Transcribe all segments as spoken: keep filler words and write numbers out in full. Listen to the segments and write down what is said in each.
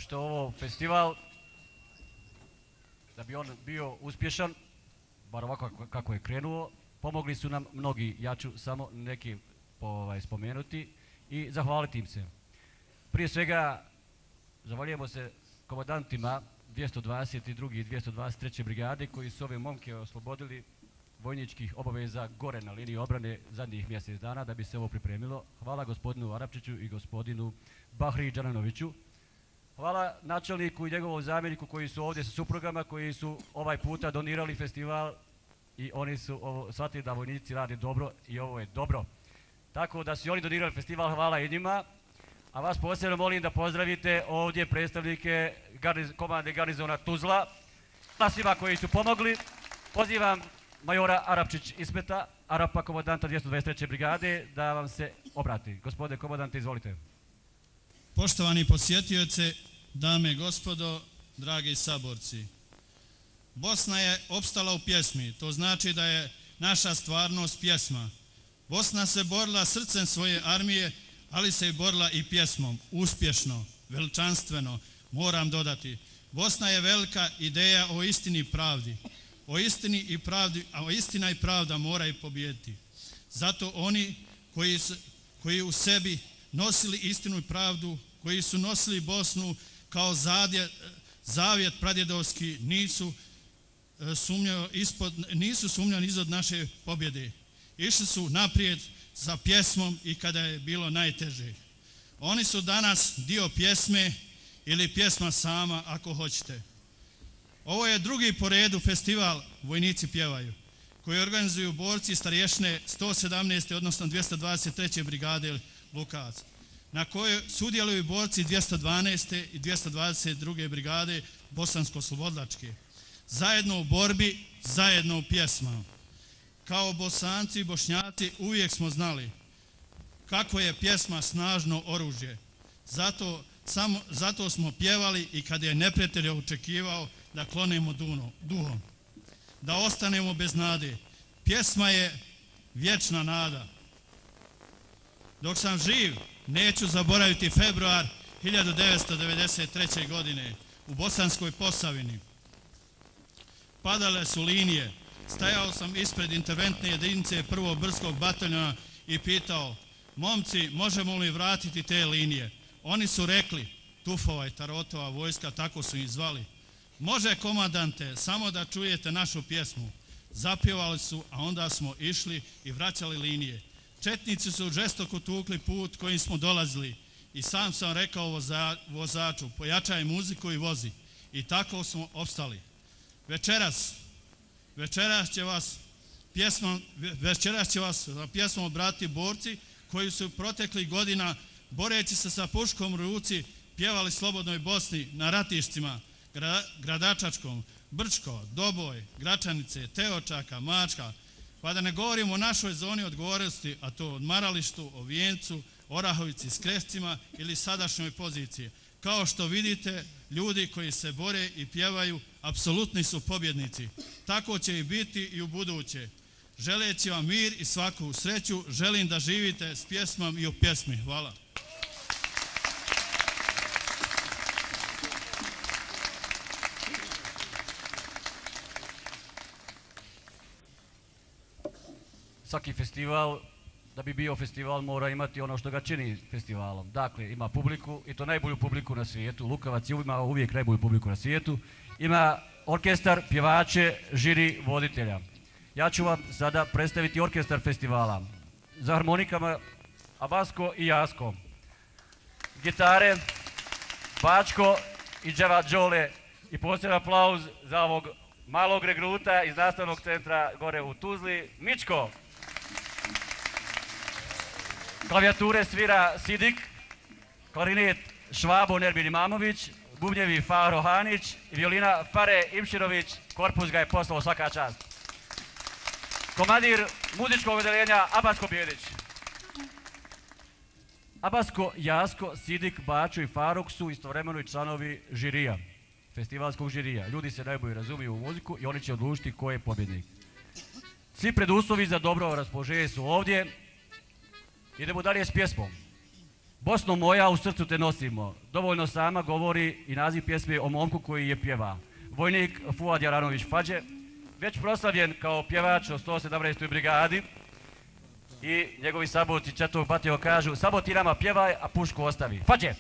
pošto ovo festival, da bi on bio uspješan, bar ovako kako je krenuo, pomogli su nam mnogi, ja ću samo neki ovaj, spomenuti i zahvaliti im se. Prije svega, zahvaljujemo se komandantima dvjesto dvadeset druge i dvjesto dvadeset treće brigade koji su ove momke oslobodili vojničkih obaveza gore na liniji obrane zadnjih mjesec dana da bi se ovo pripremilo. Hvala gospodinu Arapčiću i gospodinu Bahri Đananoviću. Hvala načelniku i njegovom zamjeniku koji su ovdje sa suprugama, koji su ovaj puta donirali festival i oni su ovo, shvatili da vojnici rade dobro i ovo je dobro. Tako da su oni donirali festival, hvala i njima. A vas posebno molim da pozdravite ovdje predstavnike garniz, komande garnizona Tuzla, svima koji su pomogli. Pozivam majora Arapčić Ismeta, Arapa, komandanta dvjesto dvadeset treće brigade, da vam se obrati. Gospodine komandante, izvolite. Poštovani posjetioce, dame i gospodo, dragi saborci. Bosna je opstala u pjesmi, to znači da je naša stvarnost pjesma. Bosna se borila srcem svoje armije, ali se i borila i pjesmom, uspješno, veličanstveno, moram dodati. Bosna je velika ideja o istini i pravdi. O istini i pravdi, a o istina i pravda moraju pobijediti. Zato oni koji, su, koji u sebi nosili istinu i pravdu, koji su nosili Bosnu kao zadje, zavjet pradjedovski, nisu sumnjali ispod, nisu sumnjali izod naše pobjede. Išli su naprijed za pjesmom i kada je bilo najteže. Oni su danas dio pjesme ili pjesma sama ako hoćete. Ovo je drugi po redu festival Vojnici pjevaju, koji organizuju borci starješne sto sedamnaeste odnosno dvjesto dvadeset treće brigade Lukac, na kojoj sudjeluju borci dvjesto dvanaeste i dvjesto dvadeset druge brigade Bosansko-Slobodlačke. Zajedno u borbi, zajedno u pjesmama. Kao Bosanci i Bošnjaci uvijek smo znali kako je pjesma snažno oružje. Zato, samo, zato smo pjevali i kad je neprijatelj očekivao da klonemo duhom, da ostanemo bez nade. Pjesma je vječna nada. Dok sam živ, neću zaboraviti februar hiljadu devetsto devedeset treće. godine u Bosanskoj Posavini. Padale su linije. Stajao sam ispred interventne jedinice prvog brdskog bataljona i pitao, momci, možemo li vratiti te linije? Oni su rekli, Tufova i Tarotova vojska, tako su ih zvali. Može, komandante, samo da čujete našu pjesmu. Zapjevali su, a onda smo išli i vraćali linije. Četnici su žestoko tukli put kojim smo dolazili i sam sam rekao voza, vozaču, pojačaj muziku i vozi. I tako smo opstali. Večeras, večeras će vas pjesmom, večeras će vas pjesmom obratiti borci koji su proteklih godina, boreći se sa puškom u ruci, pjevali Slobodnoj Bosni na ratištima, Gradačačkom, Brčko, Doboj, Gračanice, Teočaka, Mačka, pa da ne govorimo o našoj zoni odgovornosti, a to Odmaralištu, o Vijencu, Orahovici s Krescima ili sadašnjoj poziciji. Kao što vidite, ljudi koji se bore i pjevaju apsolutni su pobjednici. Tako će i biti i u buduće. Želeći vam mir i svaku sreću, želim da živite s pjesmom i u pjesmi. Hvala. Svaki festival, da bi bio festival, mora imati ono što ga čini festivalom. Dakle, ima publiku i to najbolju publiku na svijetu. Lukavac ima uvijek najbolju publiku na svijetu. Ima orkestar, pjevače, žiri, voditelja. Ja ću vam sada predstaviti orkestar festivala. Za harmonikama Abasko i Jasko. Gitare, Bačko i Džava Đole. I poseban aplauz za ovog malog regruta iz nastavnog centra gore u Tuzli, Mičko. Klavijature svira Sidik, klarinet Švabo Nerbin Imamović, bubnjevi Faro Hanić i violina Fare Imširović, korpus ga je poslao svaka čast. Komandir muzičkog odeljenja Abasko Bijedić. Abasko, Jasko, Sidik, Bačo i Faruk su istovremeno i članovi žirija, festivalskog žirija. Ljudi se najbolje razumiju u muziku i oni će odlučiti ko je pobjednik. Svi preduslovi za dobro raspoloženje su ovdje. Idemo dalje s pjesmom. Bosno moja, u srcu te nosimo. Dovoljno sama govori i naziv pjesme o momku koji je pjeva. Vojnik Fuad Jaranović Fađe, već proslavljen kao pjevač o sto sedamnaestoj brigadi i njegovi saborci četvrtog patio kažu: Sabo ti nama pjevaj, a pušku ostavi. Fađe!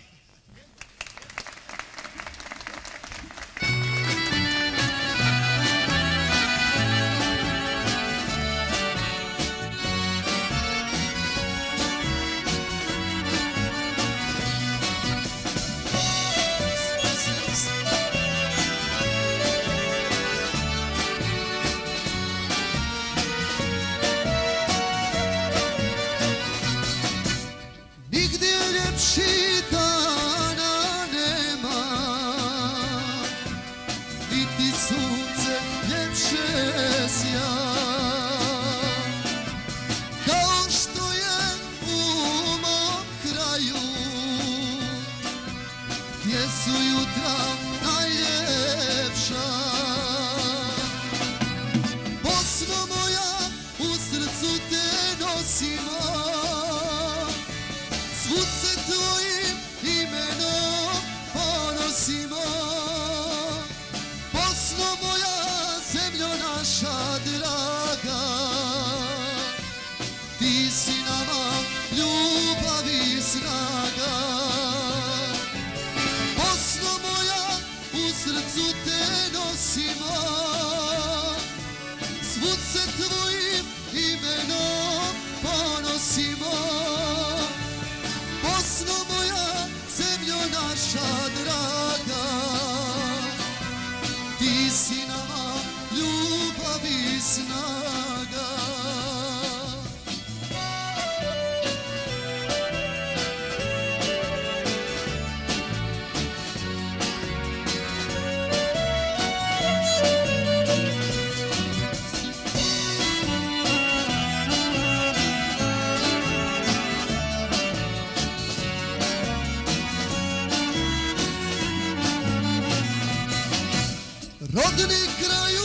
Rodni kraju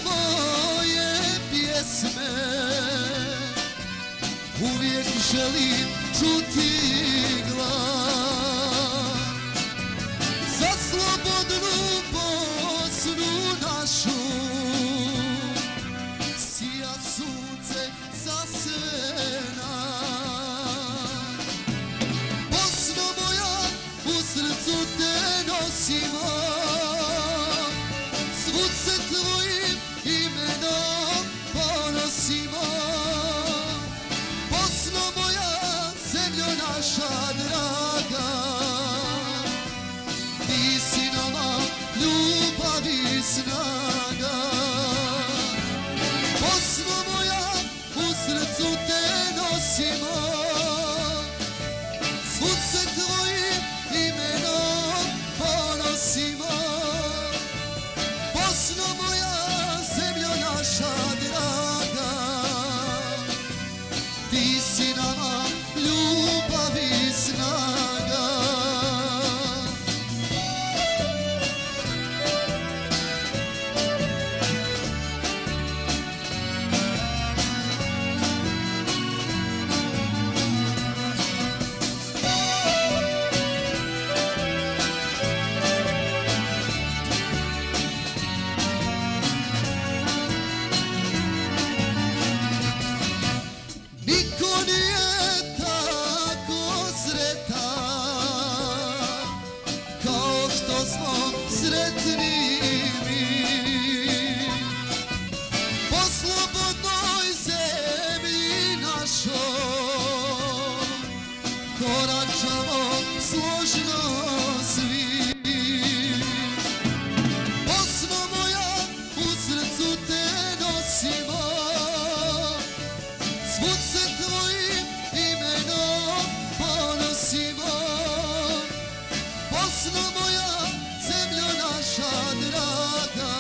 moje pjesme, uvijek želim čuti glas. Za slobodnu Bosnu našu sija sunce za sve nas. Bosno moja, u srcu te nosimo, svud se tvojim imenom ponosimo. Bosno moja, zemljo naša draga, ti si nama ljubav i snaga. Bosno moja, u srcu te nosimo, svud se tvojim imenom ponosimo. Bosno moja, zemljo naša draga, ti si nama ljubav i snaga. Niko nije tako sretan kao što smo sretni mi. Po slobodnoj zemlji našoj koračamo složno svi. Bosno moja, u srcu te nosimo, svud se tvojim imenom ponosimo. Bosno moja, zemljo naša draga,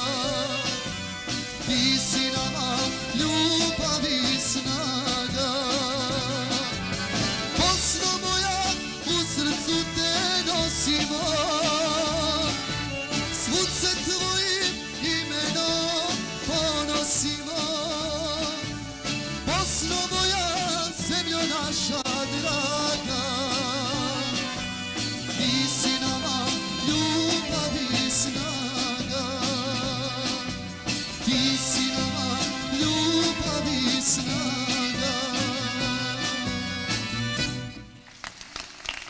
ti si nama ljubav i snaga. Bosno moja, u srcu te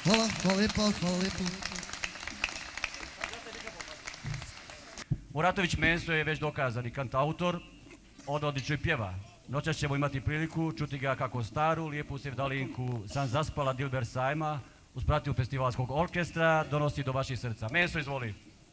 Hvala, hvala lijepa, hvala lijepo. Muratović Menso je već dokazani kantautor, on odlično i pjeva. Noćas ćemo imati priliku čuti ga kako staru, lijepu sevdalinku San zaspala Dilber Sajma uz pratnju festivalskog orkestra donosi do vaših srca. Menso, izvoli.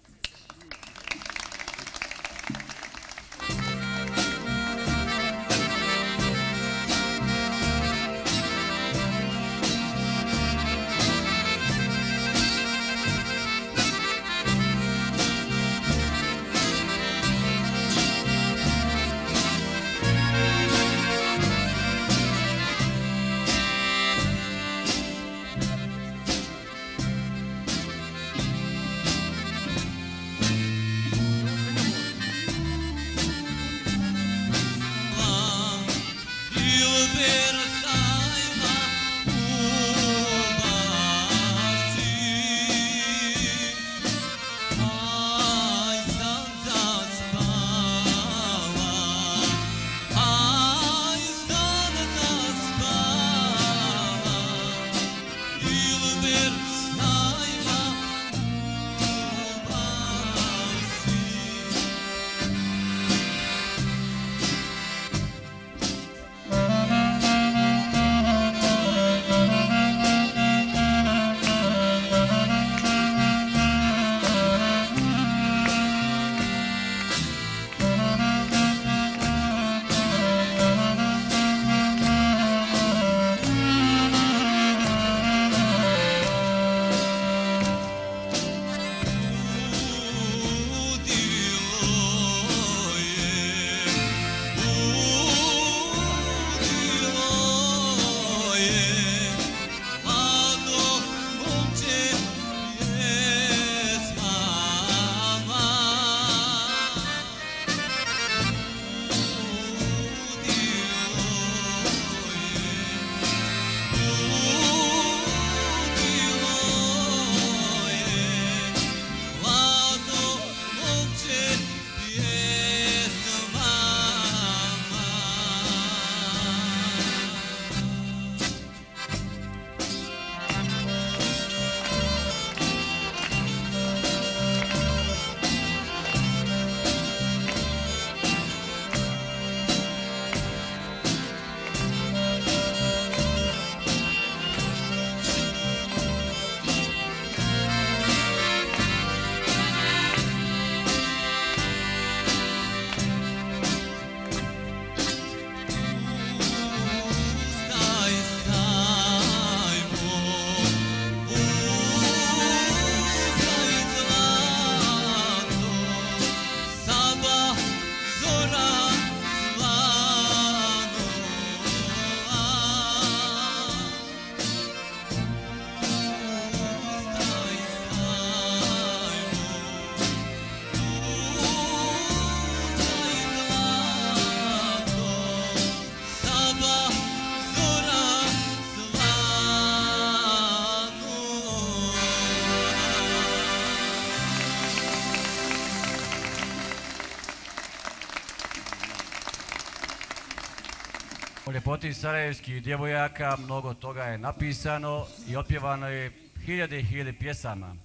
O ljepoti sarajevskih djevojaka mnogo toga je napisano i otpjevano je hiljade i hiljade pjesama.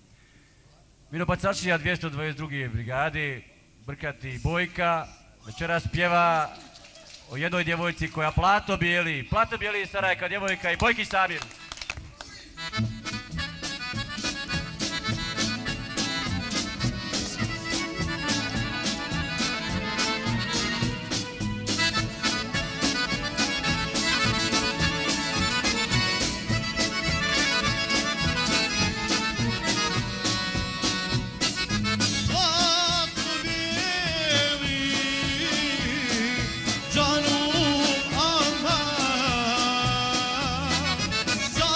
Vinobacačija dvjesto dvadeset druge brigade, Brkati Bojka, večeras pjeva o jednoj djevojci koja plato bijeli, plato bijeli sarajevska djevojka i Bojki Samir. Canım aman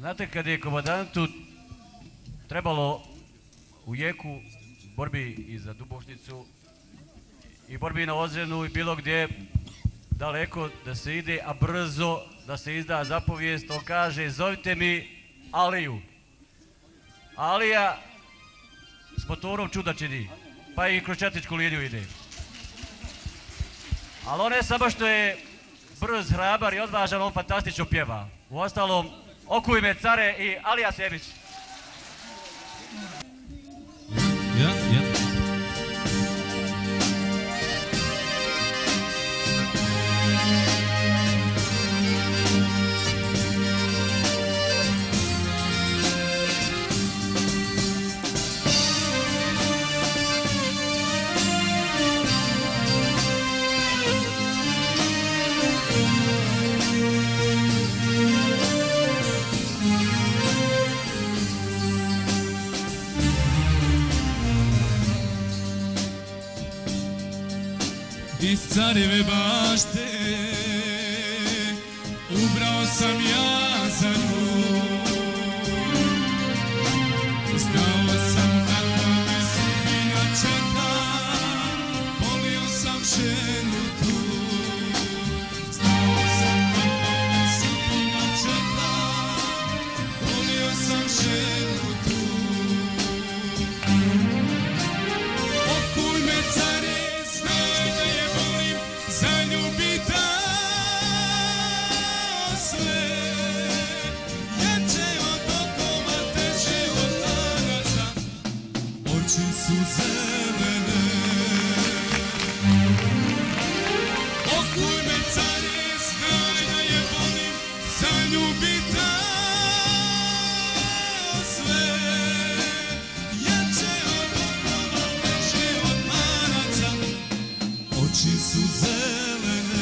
Znate, kad je komandantu trebalo u jeku borbi i za Dubošnicu i borbi na Ozrenu i bilo gdje daleko da se ide, a brzo da se izda zapovijest, on kaže zovite mi Aliju. Alija s motorom čuda čini, pa i kroz četničku liniju ide. Ali on ne samo što je brz, hrabar i odvažan, on fantastično pjeva. U ostalom, okuj me care i Alija Sebić. Ja, ja. Iz careve bašte ubrao sam ja za nju. Znao sam kako me sudbina čeka, volio sam ženu tu. Znao sam kako me sudbina čeka, volio sam ženu tu. Okuj me care, znaj da je volim, zaljubi dao sve. Jače od okova, teže od lanaca, oči su zelene. Okuj me care, znaj da je volim, zaljubi dao sve. Jače od okova, teže od lanaca, oči su zelene.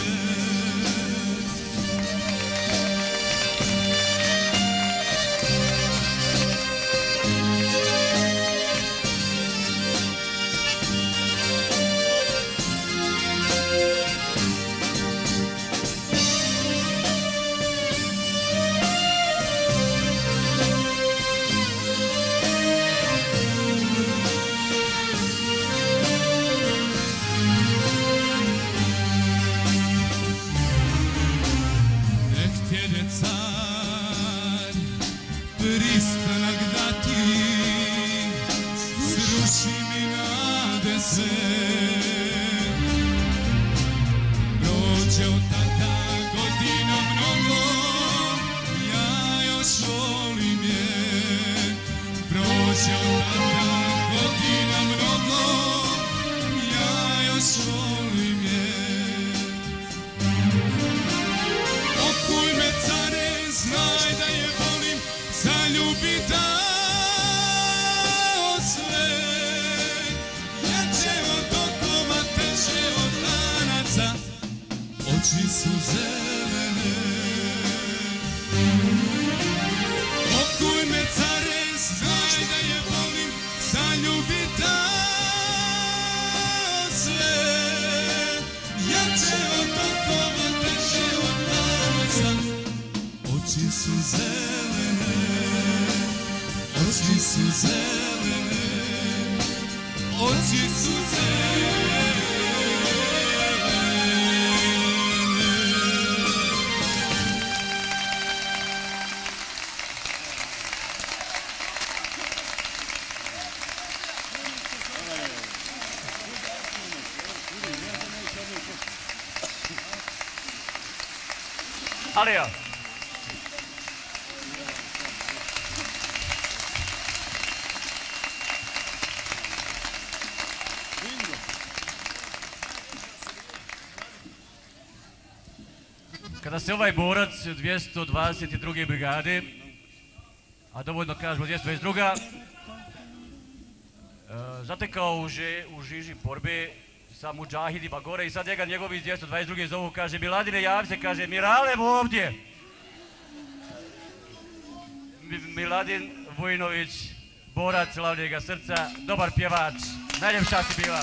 Nek tjede car pristanak dati, sruši mi nade sve. Prođe od tada godina mnogo, ja još volim je. Prođe od tada godina mnogo, ja još volim je. Okuj me care, znaj da je volim, zaljubi dao sve. Jače od okova, teže od lanaca, oči su zelene. Okuj me care, znaj da je volim, zaljubi dao sve. Jače od okova, teže od lanaca, oči su zelene. Oči su zelene. Oči su zelene. Alija. Kada se ovaj borac dvjesto dvadeset druge brigade, a dovoljno kažemo dvjesto dvadeset druga, zatekao u, že, u žiži borbe sa mudžahidima gore i sad njega njegovi iz dvjesto dvadeset druge zovu, kaže Miladine javi se, kaže Miralem ovdje. Mi- Miladin Vujnović, borac slavnjega srca, dobar pjevač, najljepša si bila.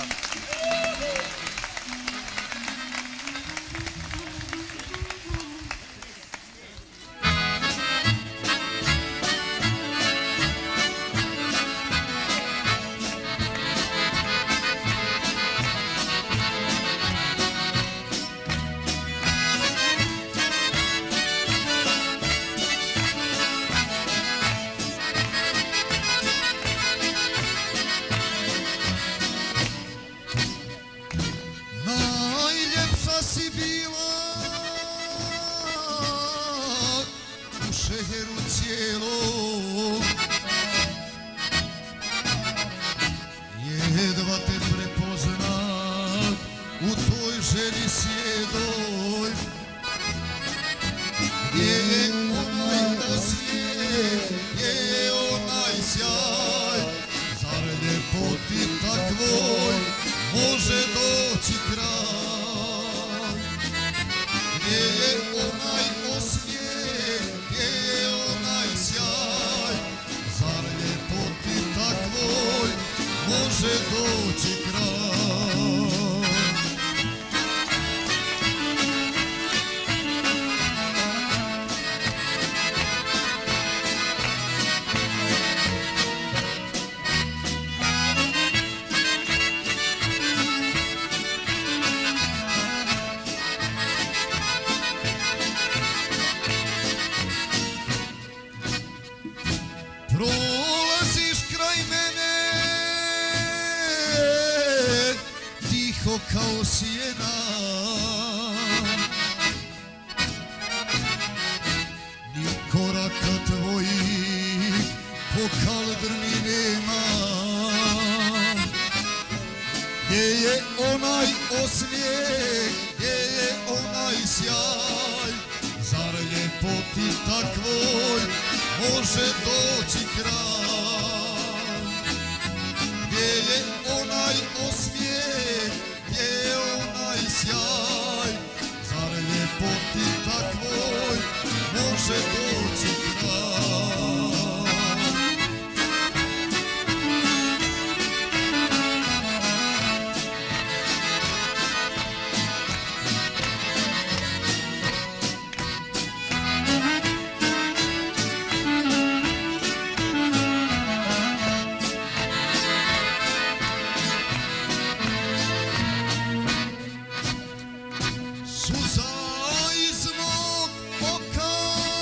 cijelom. Jedva te prepoznam u toj želji sjedoj. Gdje je onaj osmijeh, gdje je onaj sjaj, zar ljepoti takvoj može doći kraj? Gdje je onaj osmijeh, gdje je onaj sjaj, zar ljepoti takvoj može doći kraj? Prolaziš kraj mene, tiho kao sjena, ni koraka tvojih po kaldrmi nema. Gdje je onaj osmijeh, gdje je onaj sjaj, zar ljepoti takvoj može doći kraj? Gdje je onaj osmijeh, gdje je onaj sjaj, zar ljepoti takvoj može doći kraj? Suza iz mog oka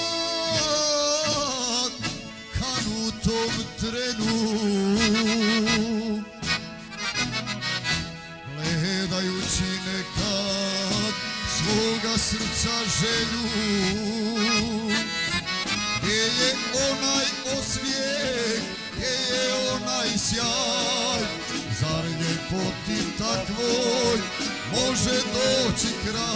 kanu u tom trenu, gledajući nekad svoga srca želju. Gdje je onaj osmijeh, gdje je onaj sjaj, zar ljepoti takvoj može doći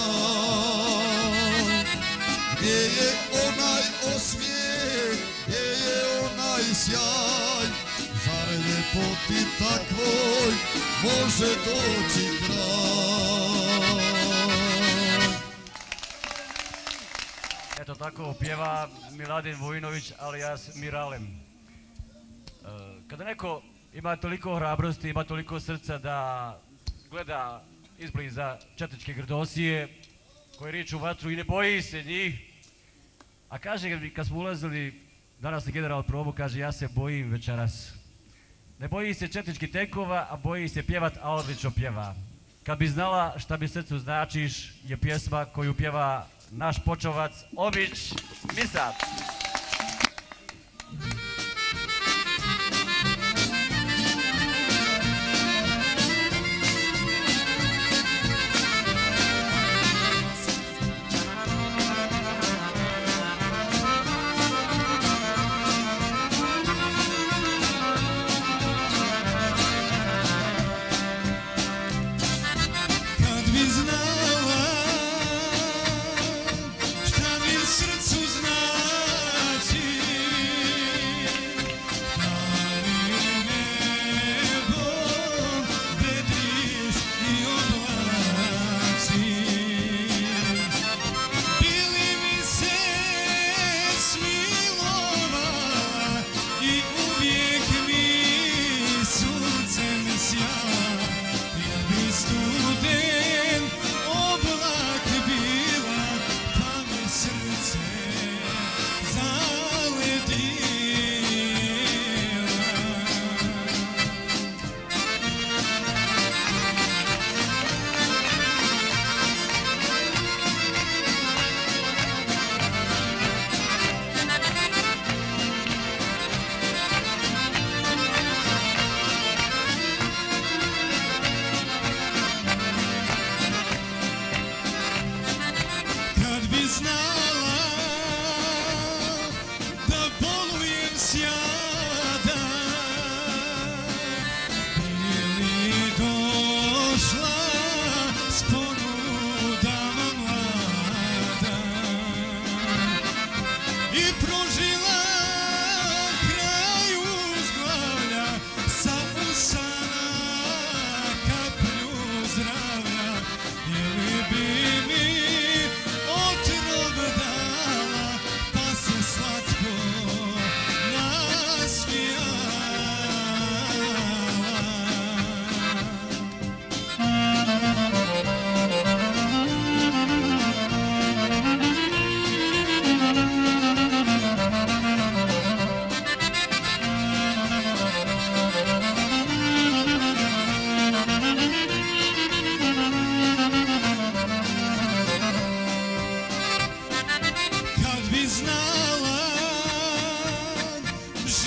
kraj? Gdje je onaj osmijeh, gdje je onaj sjaj, zar ljepoti takvoj može doći kraj? Eto tako pjeva Miladin Vujinović alias Miralem. E, Kada neko ima toliko hrabrosti, ima toliko srca da gleda izbliza četničke grdosije koji riču vatru i ne boji se njih, a kaže kad smo ulazili danas na general probu, kaže ja se bojim večeras. Ne boji se četničkih tenkova, a boji se pjevat, a odlično pjeva. Kad bi znala šta bi srcu značiš je pjesma koju pjeva naš počovac Omić Misat. Kad bi znala šta mi srcu znači,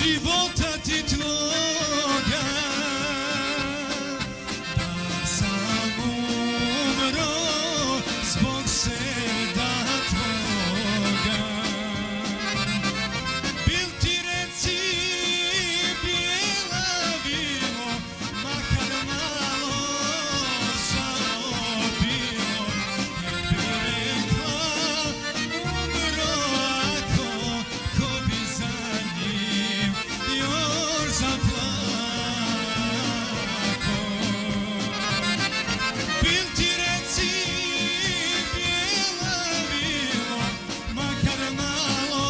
života ti tvoga, da sam umro zbog srda tvoga. Bil ti reci bijela vino, makar malo žao bilo, jer bi rekla umro ako, ko bi za njim još zaplako. Bil ti reci bijela vino, makar malo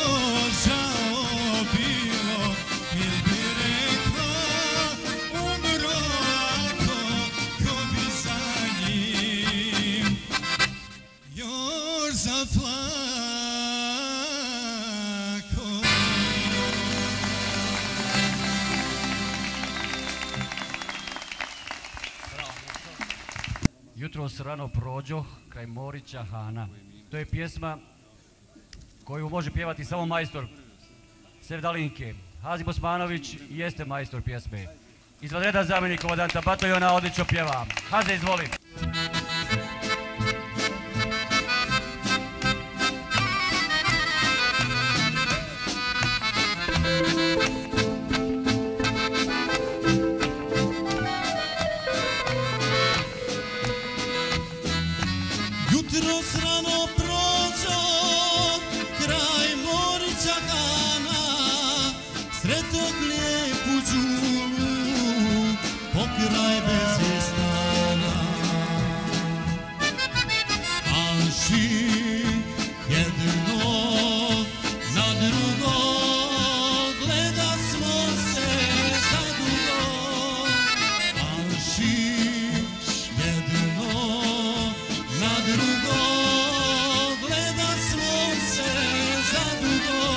žao bilo, jer bi rekla umro ako, ko bi za njim još zaplako. Jutros rano prođoh kraj Morića Hana. To je pjesma koju može pjevati samo majstor Sevdalinke. Hazim Osmanović jeste majstor pjesme. Izvanredan zamjenik komandanta bataljona odlično pjeva. Haze, izvoli. Jutros rano prođo kraj Morića Hana, sretog lijepu đulu pokraj bezvjestana. Alši jedno na drugo gleda smo se zadugo. Alši jedno na drugo gleda smo se zadugo.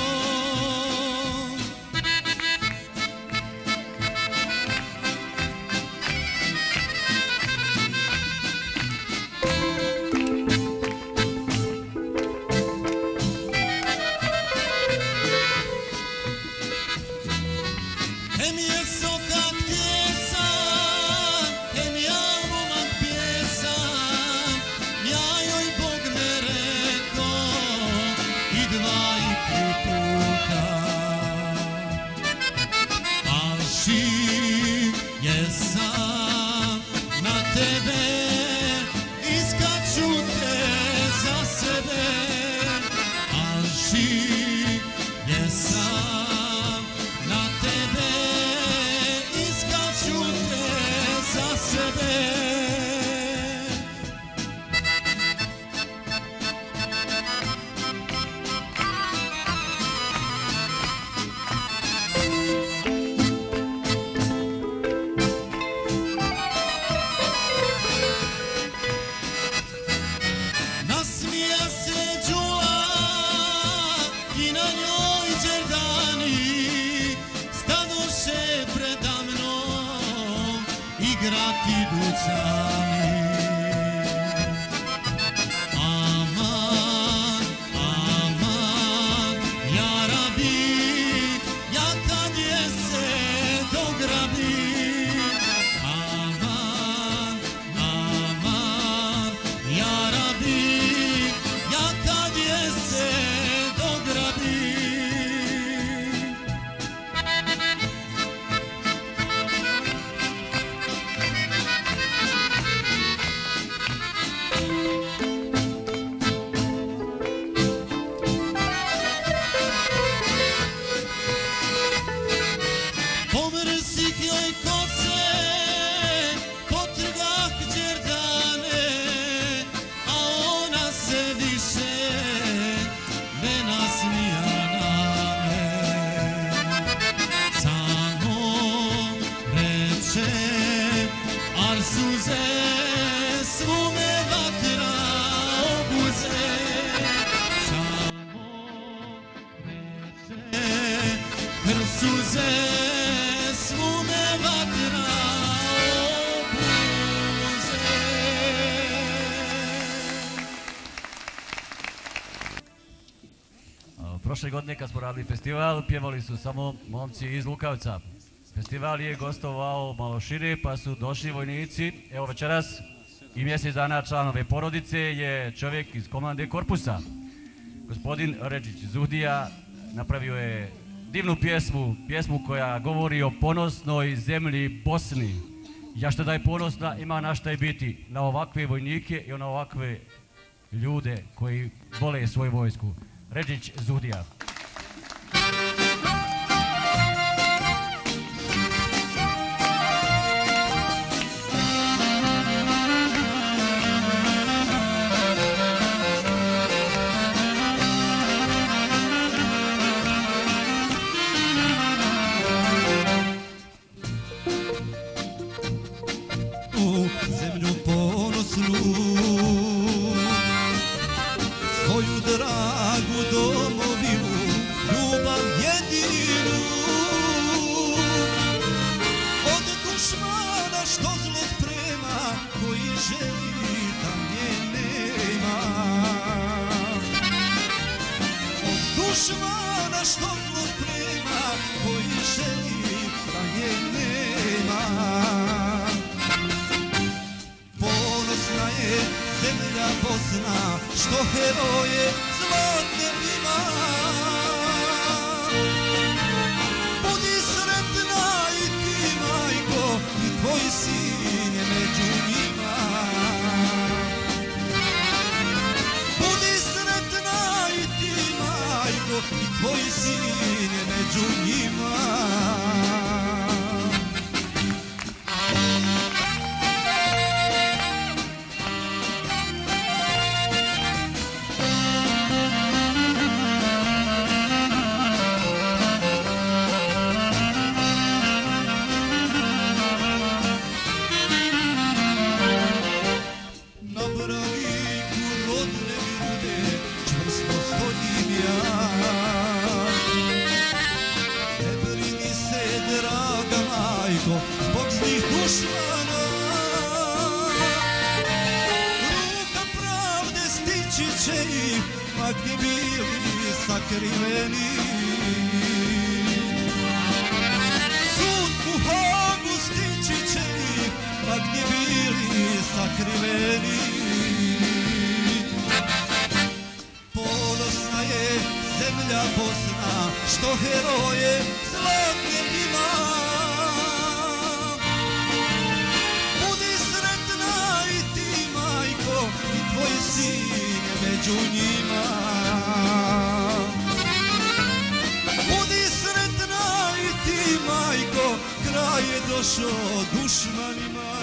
Em je sokak tjesan, em ja momak pjesan, ja joj Bog me reko i dva i tri puta. Alši jesam na tebe, iskaču te za sebe. Alši jesam na tebe, iskaču te za sebe. Nasmija se đula i na njoj đerdani, stadoše preda mnom igrati dućani. Aman, aman, ja rabi, ja kad je se dograbi. Aman, aman, ja rabi, ja kad je se dograbi. Pomrsih joj kose, potrgah đerdane, a ona se više ne nasmija na me. Samo reče, ar suze svume vatra obuze. Samo reče, hr suze svume vatra obuze. prošle godine kad smo radili festival, pjevali su samo momci iz Lukavca. Festival je gostovao malo šire, pa su došli vojnici. Evo večeras i mjesec dana članove porodice je čovjek iz komande korpusa. Gospodin Redžić Zuhdija napravio je divnu pjesmu, pjesmu koja govori o ponosnoj zemlji Bosni. Ja što da je ponosna, ima na šta je biti, na ovakve vojnike i na ovakve ljude koji vole svoju vojsku. Redžić Zuhdija. U zemlju ponosnu, svoju dragu domovinu, ljubav jedinu, od dušmana što zlo sprema, koji želi da nje nema. Od dušmana što zlo sprema, koji želi da nje nema. Ponosna je zemlja Bosna, što heroje zlatne ima. Budi sretna i ti, majko, i tvoj sin je među njima. Budi sretna i ti, majko, i tvoj sin je među njima. Zbog zlih dušmana, ruka pravde stići će ih, ma gdje bili sakriveni. Sud u Hagu stići će ih, ma gdje bili sakriveni. Ponosna je zemlja Bosna, što heroje zlatne ima. Tvoj sin je među njima. Budi sretna i ti, majko, kraj je došao dušmanima.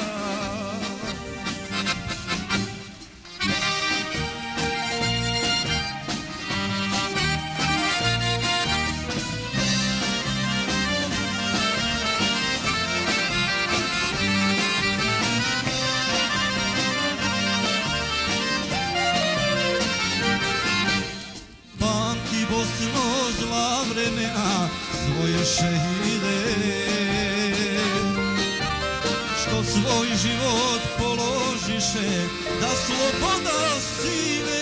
Bosno, zla vremena, svoje šehide, što svoj život položiše, da sloboda sine.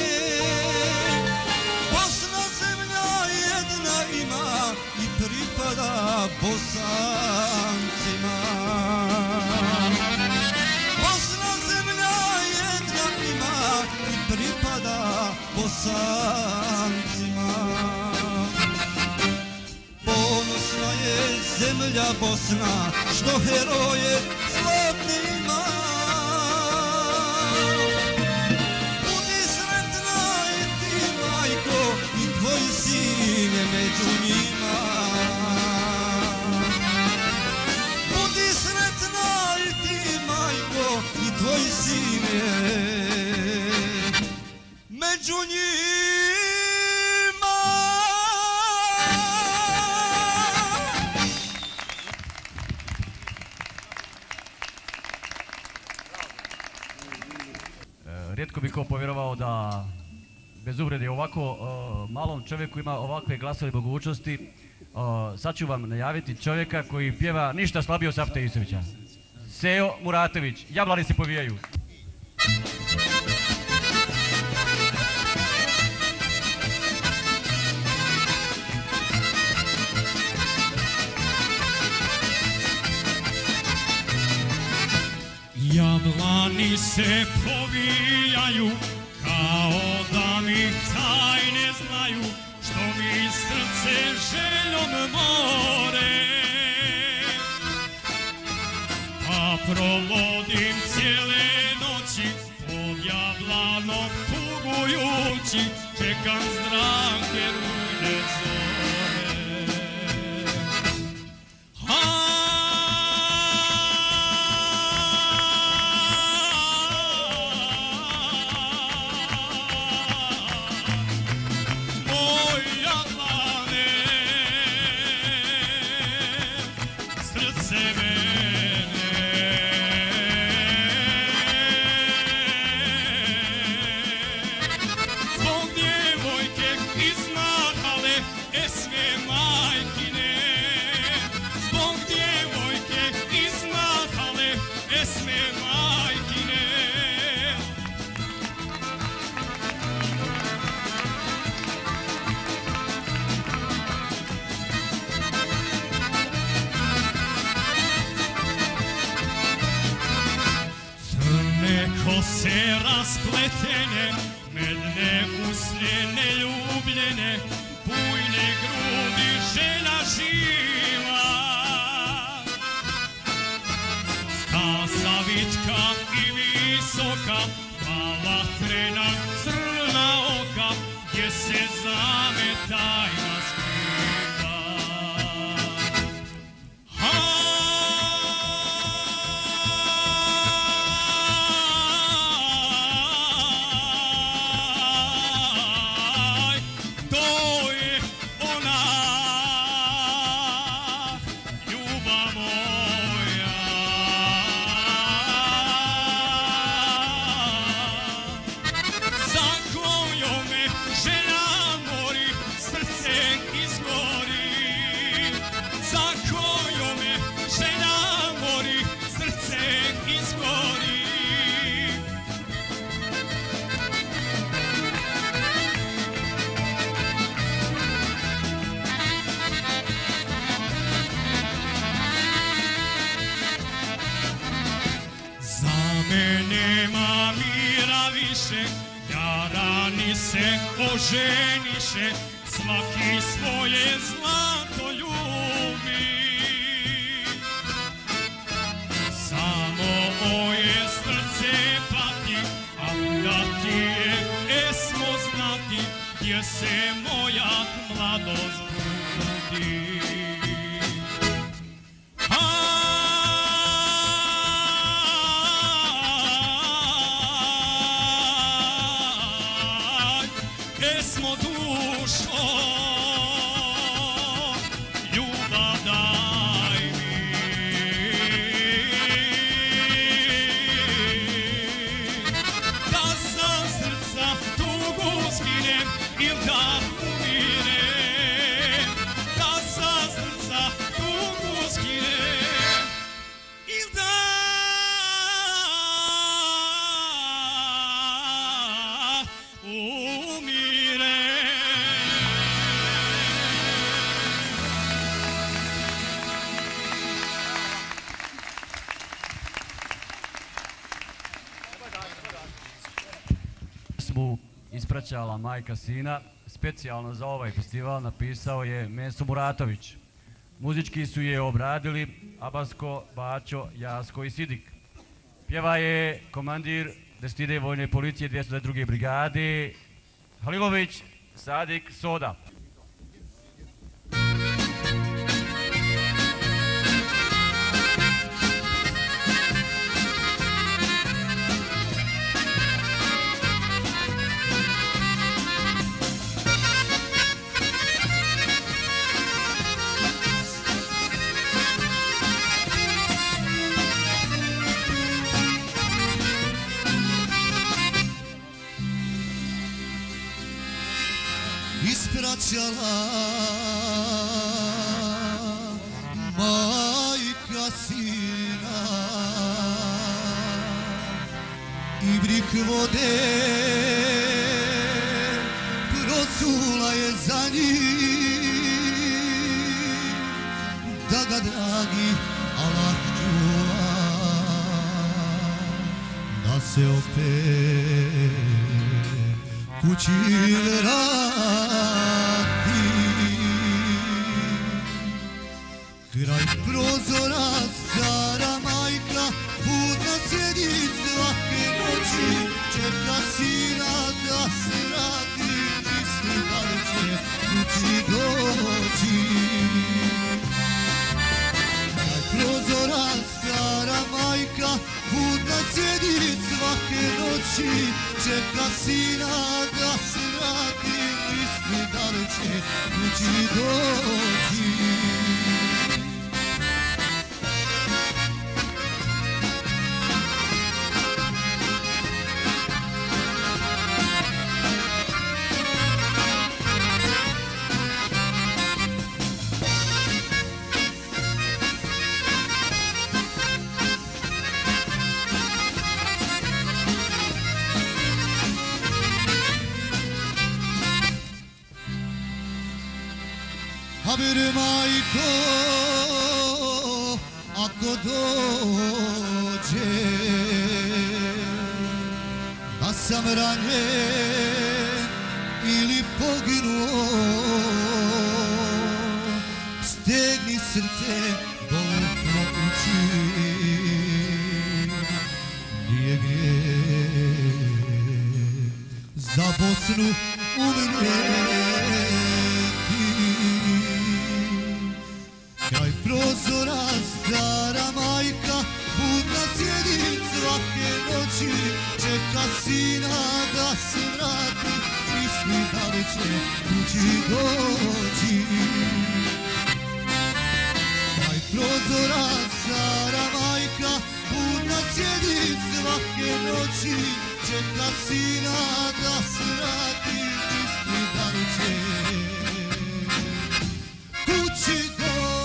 Bosna zemlja jedna ima i pripada Bosancima. Bosna zemlja jedna ima i pripada Bosancima. Ponosna je zemlja Bosna, što heroje zlatne ima. Budi sretna i ti, majko, i tvoj sin je među njima. Budi sretna i ti, majko, i tvoj sin je među njima. Rijetko bi ko povjerovao da bez uvrede ovako uh, malom čovjeku ima ovakve glasove mogućnosti. Uh, sad ću vam najaviti čovjeka koji pjeva ništa slabije od Safete Isovića. Sejo Muratović, jablani se povijaju. Jablani se povijaju kao da mi tajne znaju, što mi srce željom more. Pa provodim cijele noći pod jablanom tugujući, čekam zdrake rujne zore. Moj jablane, srce mene, zbog djevojke iz Mahale, esme majkine, zbog djevojke iz Mahale, esme majkine. Crne kose raspletene, medne usnjene ljubljene, bujne grudi žena živa. Stasa vitka i visoka, dva vatrena crna oka, gdje se zame tajna skriva. Aj, to je ona, ljubav moja. Za kojom me žena mori, srce izgori. Za kojom me žena mori, srce izgori. Za mene nema mira više, jarani se oženiše, svaki svoje zlato ljubi. Samo moje srce pati, a da ti je esmo znati, gdje se moja mladost budi. Aj, esmo dušo, ljubav daj mi. Da sam srca tugu skinem il da umirem. Da sam srca tugu skinem il da umirem. Pesmu ispraćala majka sina, specijalno za ovaj festival napisao je Meso Muratović. Muzički su je obradili Abasko, Bačo, Jasko i Sidik. Pjeva je komandir desete vojne policije dvjesto druge brigade Halilović Sadik Soda. Ispraćala majka sina i brik vode prosula je za njim, da ga dragi Allah čuva. da se opet kući vrati. Kraj prozora stara majka budna sjedi svake noći, čeka sina da se vrati, misli da li će kući doći. Kraj prozora stara majka budna sjedi svake noći, čeka sina da se vrati, misli da li će kući doći. Haber majko, ako dođe da sam ranjen ili poginuo, stegni srce bolutno uči, nije grijeh za Bosnu umrijeti. Kraj prozora stara majka budna sjedi svake noći, čeka sina da se vrati, misli da li će kući doći. Kraj prozora stara majka budna sjedi svake noći, čeka sina da se vrati, misli da li će kući doći.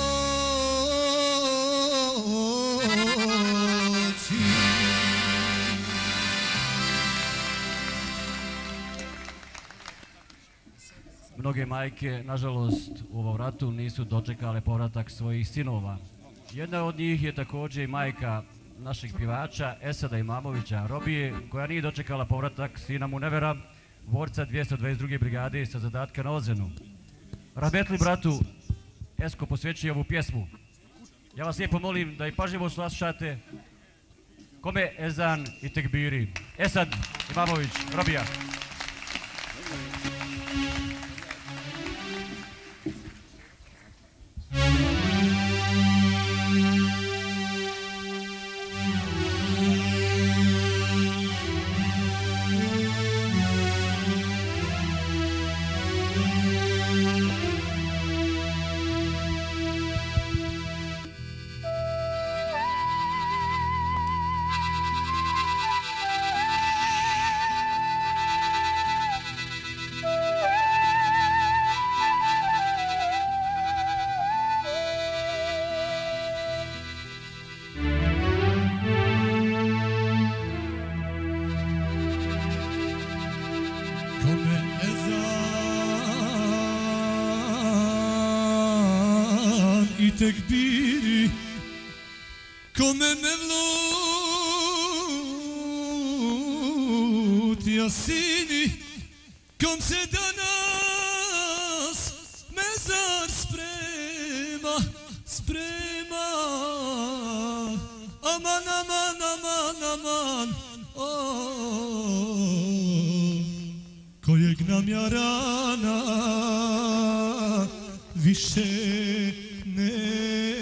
Mnoge majke, nažalost, u ovom ratu nisu dočekale povratak svojih sinova. Jedna od njih je također i majka našeg pjevača Esada Imamovića Robije, koja nije dočekala povratak sina Munevera, borca dvjesto dvadeset druge brigade sa zadatka na Ozrenu. Rahmetli bratu Esko posvećuje ovu pjesmu. Ja vas lijepo molim da i pažljivo slušate kome ezan i tekbiri. Esad Imamović Robija. Tekbiri kome Mevlut Jasini, kom se danas mezar sprema, sprema. Aman, aman, aman, aman, oh, kojeg nam ja rana više nema.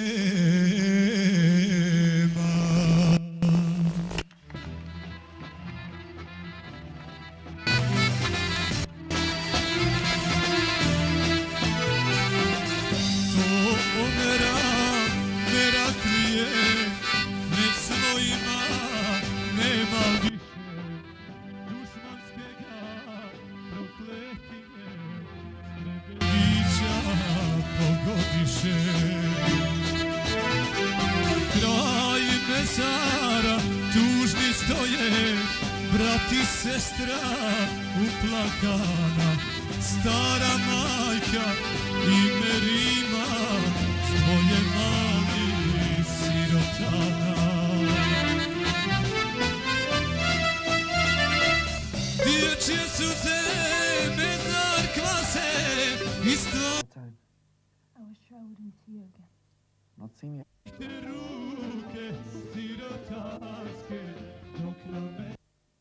To omera, mera krije, med svojima nema više dušmanskega prokletine, Srebrenica pogodiše. Kraj mezara tužni stoje, brat i sestra uplakana, stara majka i Merima s dvoje malih sirotana. Dječje suze mezar kvase i stvar time. I wish I wouldn't see you again. Not see me. ruke sirotarske dok na me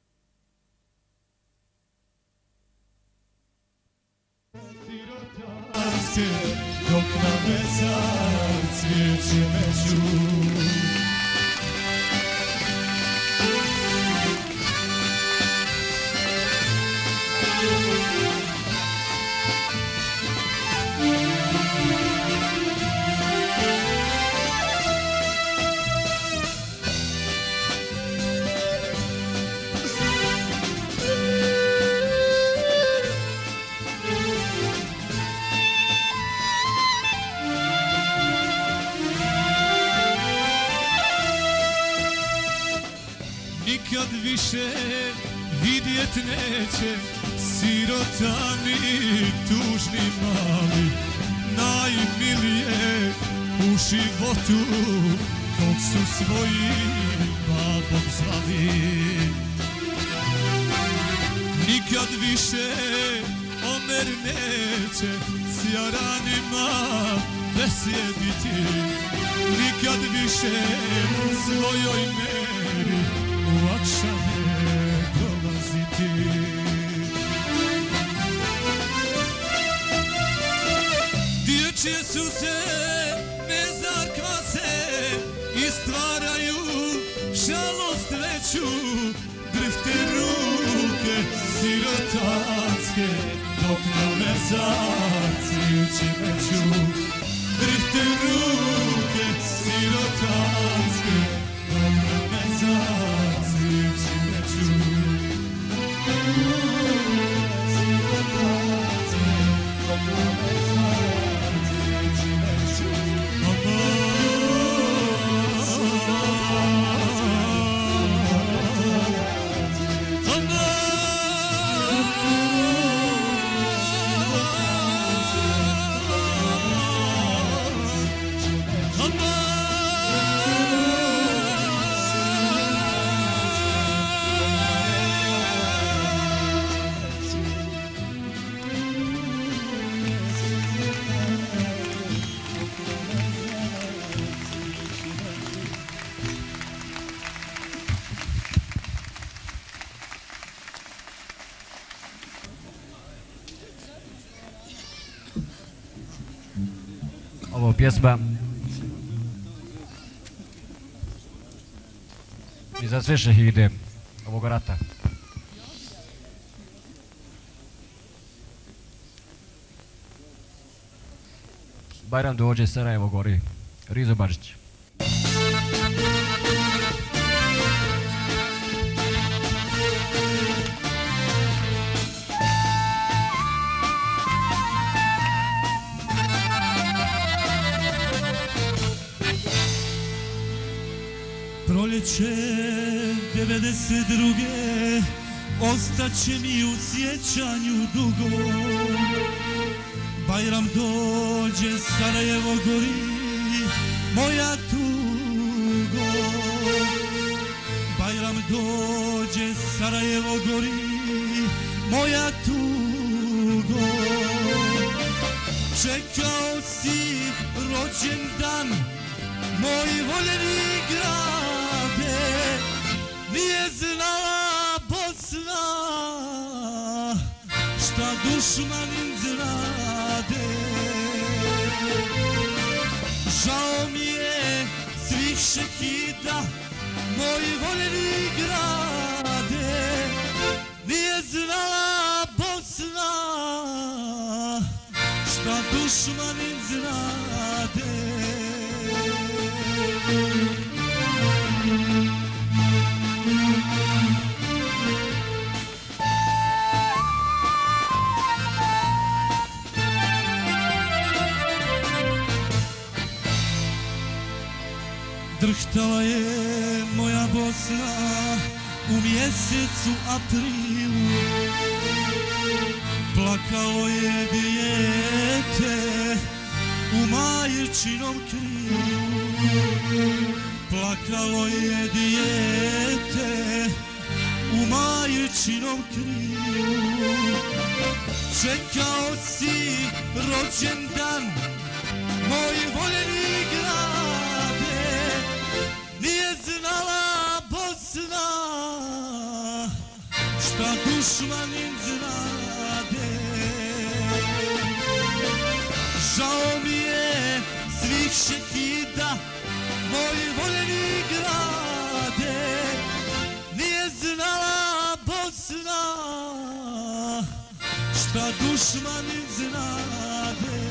sirotarske dok na mezar cvijeće meću. Nikad više vidjet neće sirota ni tužni mali, najmilije u životu kog su svojim babom zvali. Nikad više Omer neće s jaranima besjediti, nikad više svojoj meri u akšame dolaziti. Dječje suze mezar kvase i stvaraju žalost veću, drhte ruke sirotatske dok na mezar cvijeće meću. Drhte ruke sirotatske dok na mezar cvijeće meću. Sirotatske dok na mezar cvijeće meću. Ovo pjesma i za sve šehide ovog rata. Bajram dođe, Sarajevo gori. Rizo Bažić. Proljeće devedeset druge ostaće mi u sjećanju dugo. Bajram dođe, Sarajevo gori, moja tugo. Bajram dođe, Sarajevo gori, moja tugo. Čekao si rođendan, moj voljeni grade, nije znala Bosna šta dušmanin zrade. Žao mi je svih šehida, moj voljeni grade, nije znala Bosna šta dušmanin zrade. Drhtala je moja Bosna u mjesecu aprilu, plakalo je dijete u majčinom krilu. Plakalo je dijete u majčinom krilu. Čekao si rođendan, moj voljeni grade, nije znala Bosna šta dušmanin znade. Žao mi je svih šehida, moj voljeni grade, nije znala Bosna šta dušmanin znade.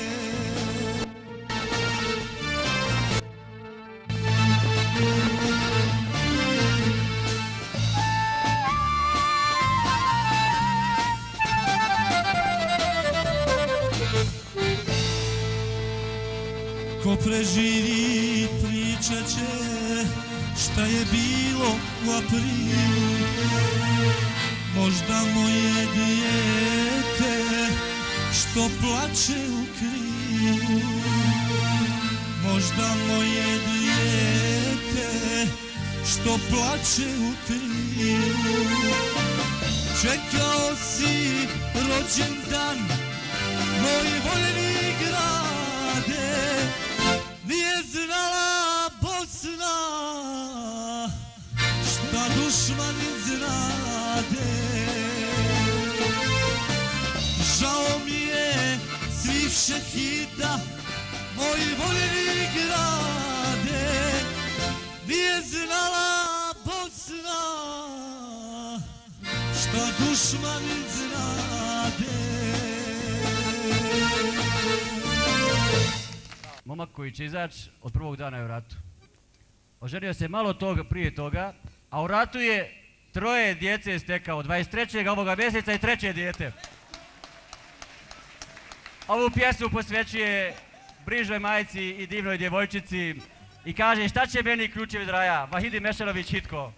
Ko preživi pričat će šta je bilo u aprilu. Možda moje dijete što plače u krilu. Možda moje dijete što plače u krilu. Čekao si rođendan, moj voljeni grade, nije znala Bosna šta dušmanin znade. Žao mi je svih šehida, moj voljeni grade, nije znala Bosna šta dušmanin znade. Momak koji će izaći od prvog dana je u ratu. Oženio se malo toga prije toga, a u ratu je troje djece stekao, dvadeset trećeg ovoga mjeseca i treće dijete. Ovu pjesmu posvećuje brižnoj majci i divnoj djevojčici i kaže šta će meni ključevi od raja, Vahidi Mešanović Hitko.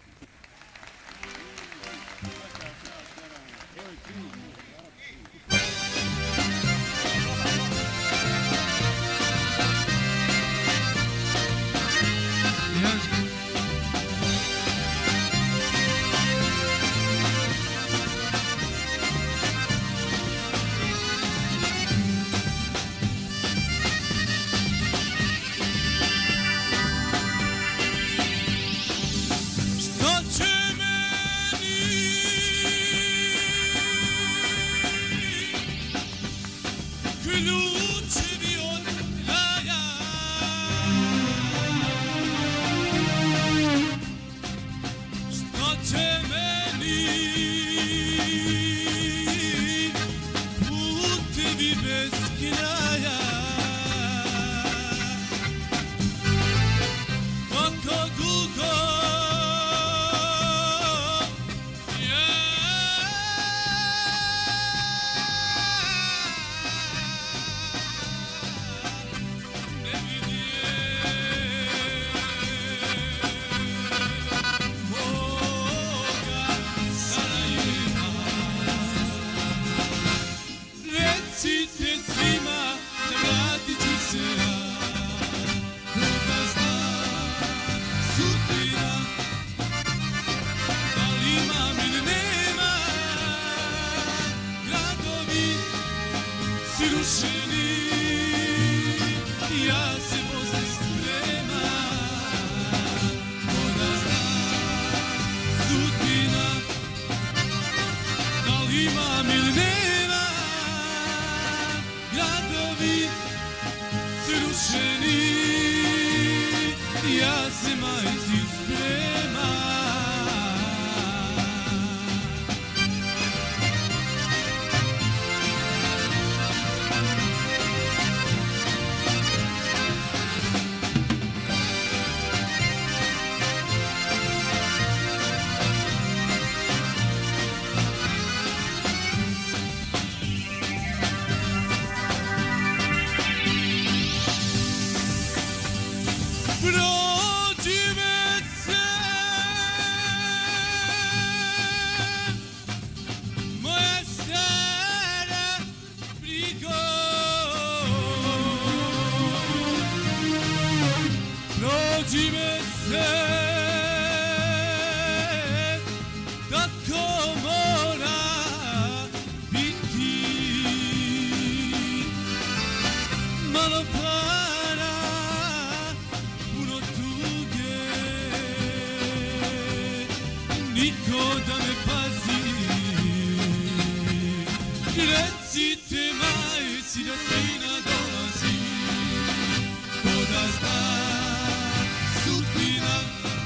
Recite majci da sina dolazi, ko da zna sudbina,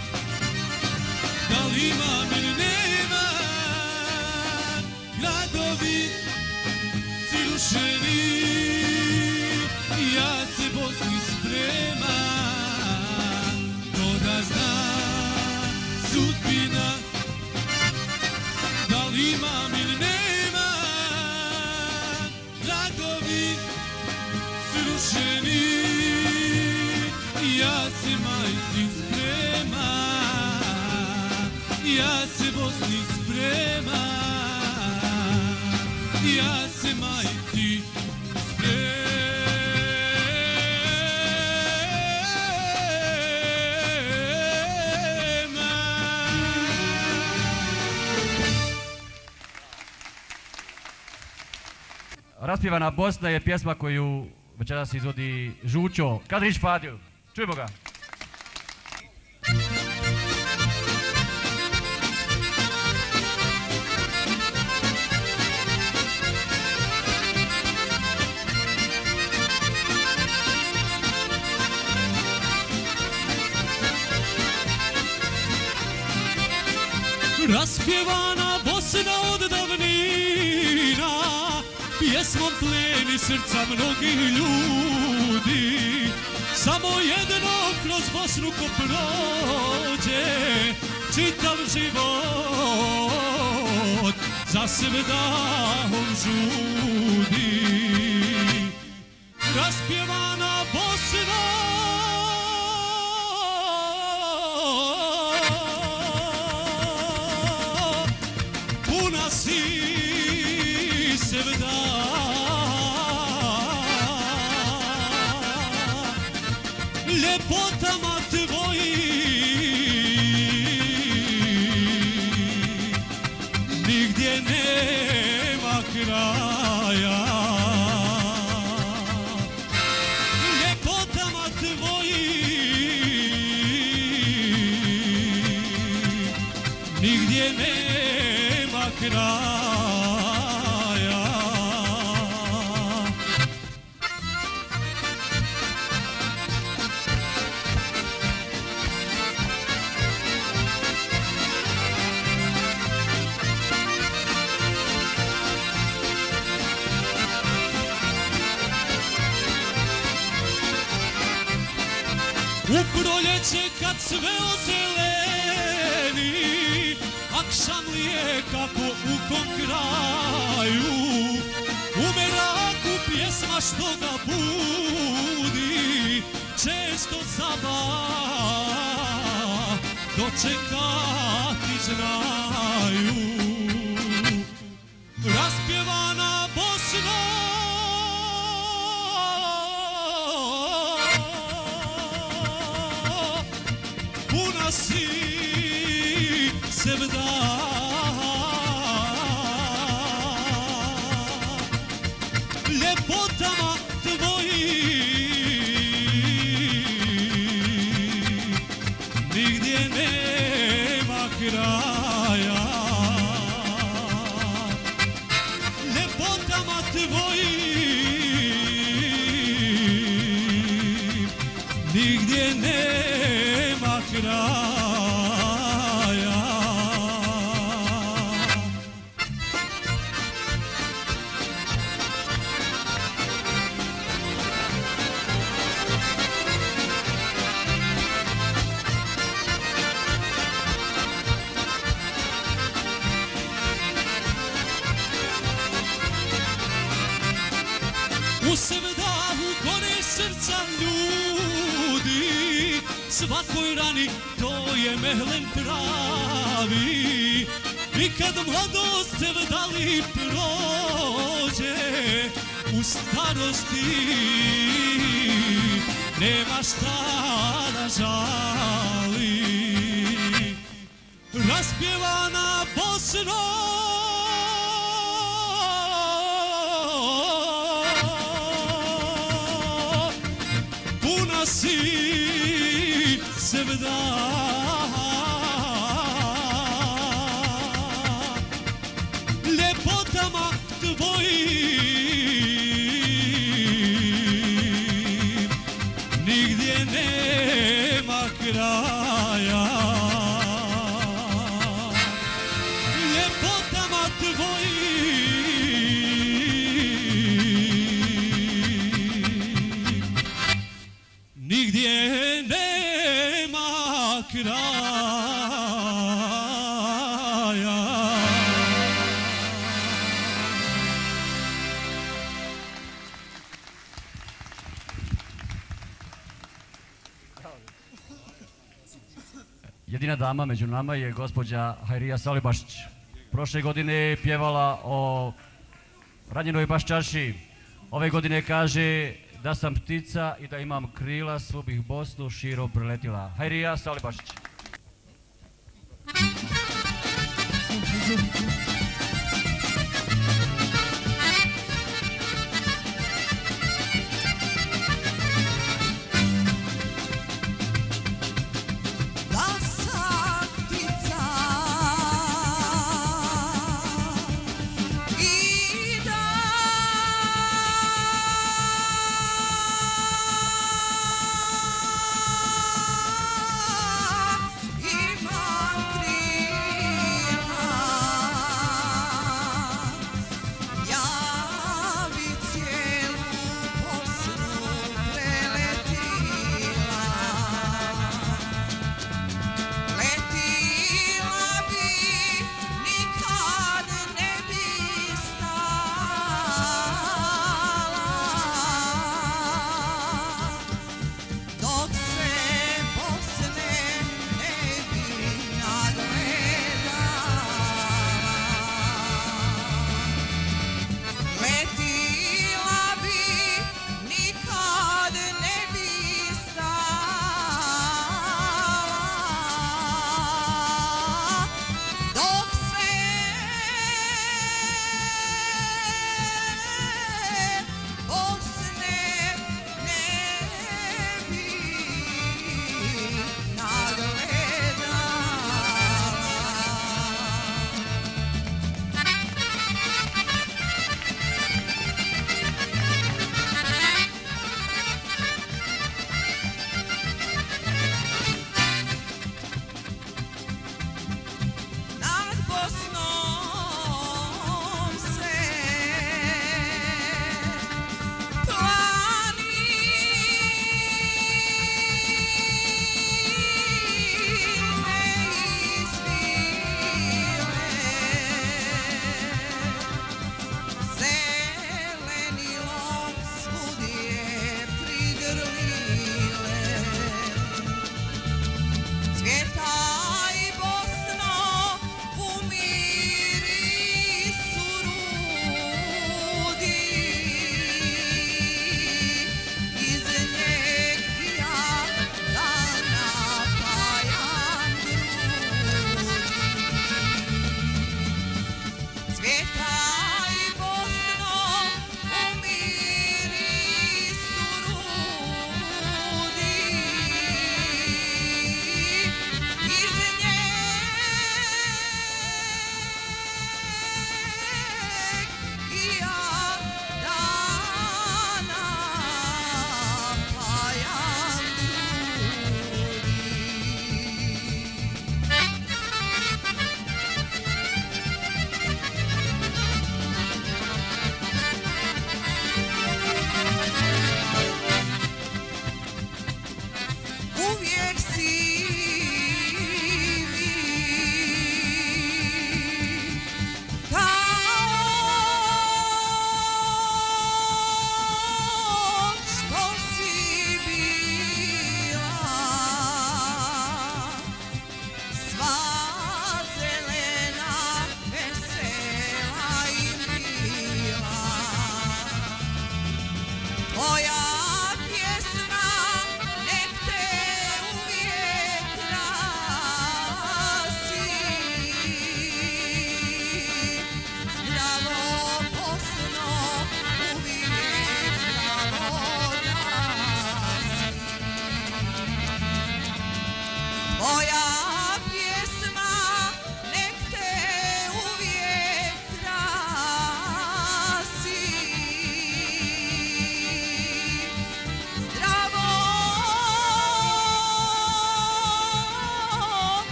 da li imam ili nema, gradovi si rušeni, ja se Bosni spremam, ko da zna sudbina, da li imam ili nema, gradovi su rušeni, ja se majci spremam, ja se Bosni spremam, ja se majci Raspjevana Bosna je pjesma koju večeras izvodi Žučo Kadrić Fadil. Čujemo ga. Raspjevana Bosna od davnina, pjesmom pleni srca mnogih ljudi. Samo jedno kroz Bosnu ko prođe, čitav život za sebe da on žudi. Raspjevana Bosna puna si sevda, ljepotama tvojih nigdje nema kraja. Ljepotama tvojih nigdje nema kraja. U proljeće kad sve ozeleni, akšamlije kako u kom kraju, u meraku pjesma što ga budi, često sabah dočekati znaju. Raspjevana Bosna puna si sevda, ljepotama tvojih nigdje nema kraja. Ljepotama tvojih nigdje nema kraja. U sevdahu gori srca ljudi, svakoj rani to je mehlen pravi. I kad mladost sevdali prođe, u starosti nema šta da žali. Raspjevana Bosna puna si sevda, ljepotama tvojih nigdje nema kraja. Ljepotama tvojim nigdje nema kraja. Jedina dama među nama je gospođa Hajrija Salibašić. Prošle godine je pjevala o ranjenoj Baščaši. Ove godine kaže da sam ptica i da imam krila, svu bih Bosnu širom preletila. Hajrija Salibašić. Da sam ptica i da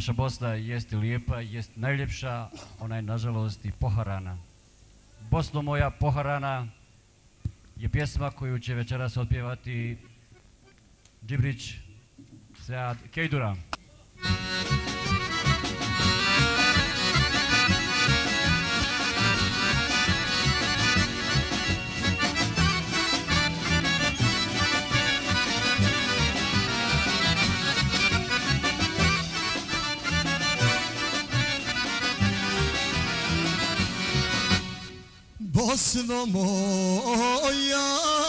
Naša Bosna jeste lijepa, jest najljepša, ona je nažalost i poharana. Bosno moja poharana je pjesma koju će večeras otpjevati Džibrić Sead Kejdura. Bosno moja,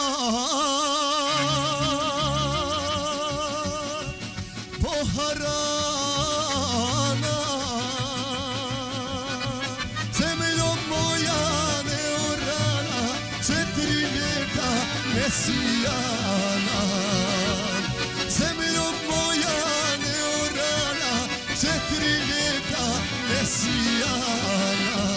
poharana, zemljo moja neorana, četiri ljeta nesijana. Zemljo moja neorana, četiri ljeta nesijana.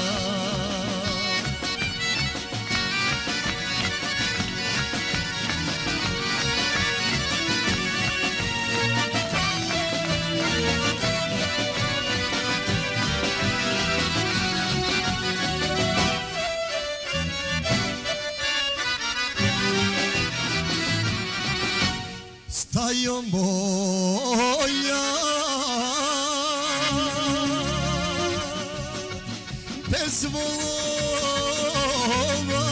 Stajo moja, bez volova,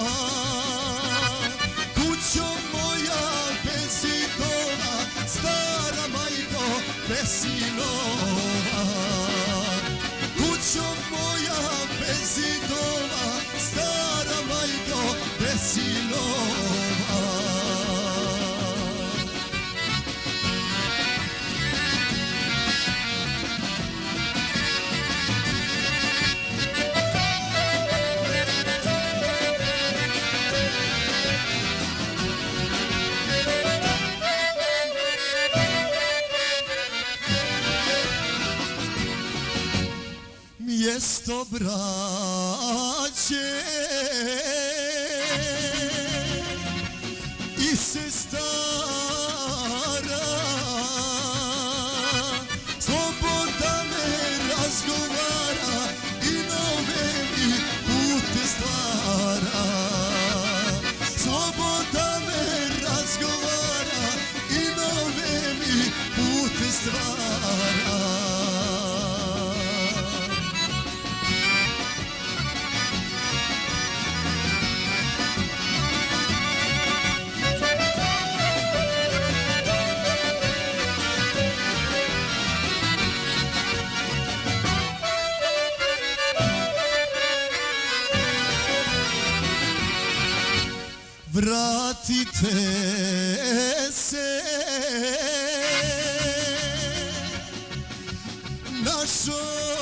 kućo moja bez zidova, stara majko bez sinova. Kućo moja bez zidova, stara majko bez sinova. Mjesto braće i sestara, sloboda me razgovara i nove mi pute stvara. Sloboda me razgovara i nove mi pute stvara. Vratite se našoj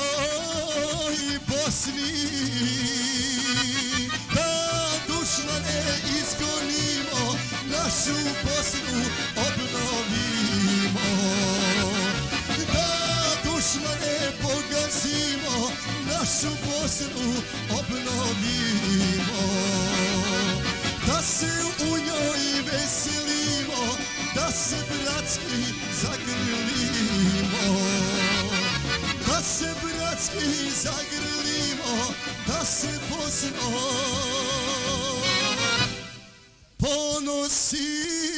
Bosni, da dušmane izgonimo, našu Bosnu obnovimo. Da dušmane pogazimo, našu Bosnu obnovimo. Da se u njoj veselimo, da se bratski zagrlimo. Da se bratski zagrlimo, da se Bosno ponosimo.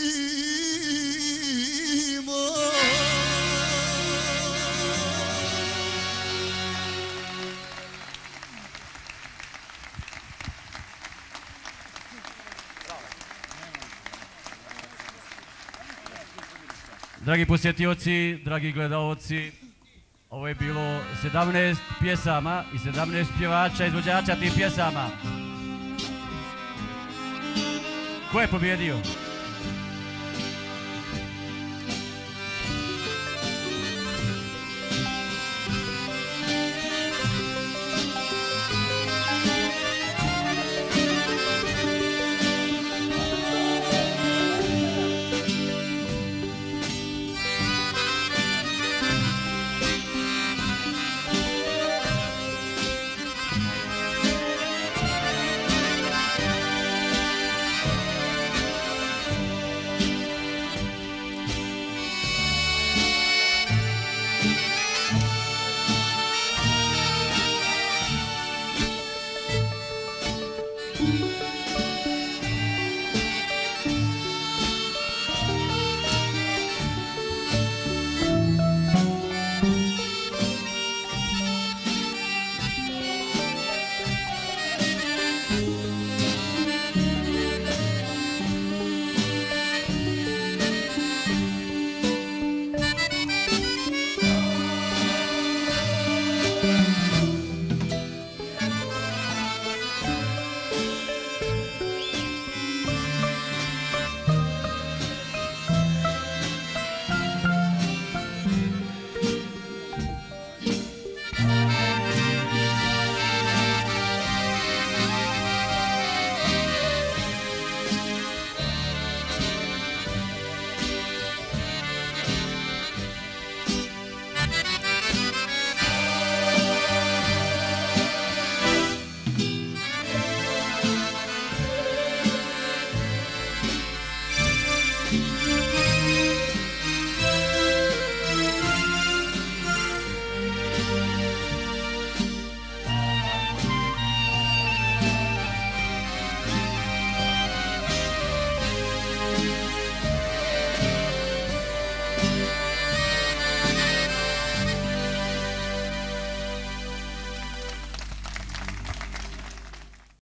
Dragi posjetioci, dragi gledaoci, ovo je bilo sedamnaest pjesama i sedamnaest pjevača, izvođača tih pjesama. Ko je pobjedio?